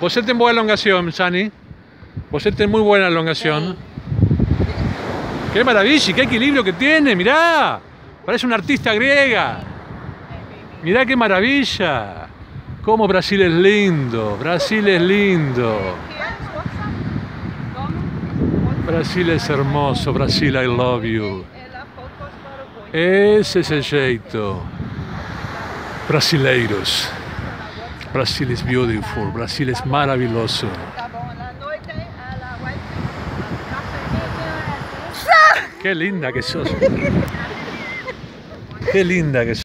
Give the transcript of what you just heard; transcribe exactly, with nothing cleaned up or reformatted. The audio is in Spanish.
Você tem boa alongación, Sani. Você tem muy buena elongación. ¡Qué maravilla! ¡Qué equilibrio que tiene! ¡Mirá! Parece una artista griega. ¡Mirá qué maravilla! ¡Cómo Brasil es lindo! ¡Brasil es lindo! Brasil es hermoso. Brasil, I love you. Ese es el jeito. Brasileiros. Brasil is beautiful. Brasil es maravilloso. Qué linda que sos. Qué linda que sos.